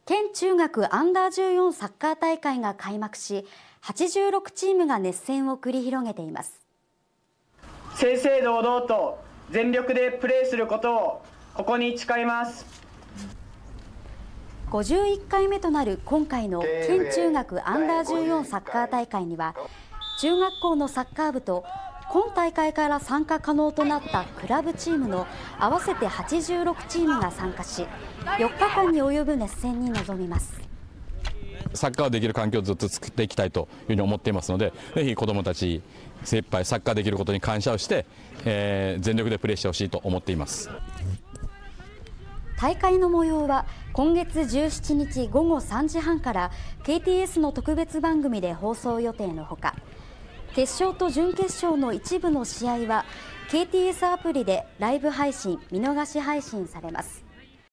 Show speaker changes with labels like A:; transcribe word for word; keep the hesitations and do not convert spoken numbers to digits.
A: 県中学アンダーじゅうよんサッカー大会が開幕し、はちじゅうろくチームが熱戦を繰り広げています。
B: 正々堂々と全力でプレーすることをここに誓います。
A: ごじゅういっかいめとなる今回の県中学アンダーじゅうよんサッカー大会には、中学校のサッカー部と今大会から参加可能となったクラブチームの合わせてはちじゅうろくチームが参加し、よっかかんに及ぶ熱戦に臨みます。
C: サッカーできる環境をずっと作っていきたいというふうに思っていますので、ぜひ子どもたち精一杯サッカーできることに感謝をして、えー、全力でプレーしてほしいと思っています。
A: 大会の模様は今月じゅうしちにちごごさんじはんから ケーティーエス の特別番組で放送予定のほか、決勝と準決勝の一部の試合は ケーティーエス アプリでライブ配信、見逃し配信されます。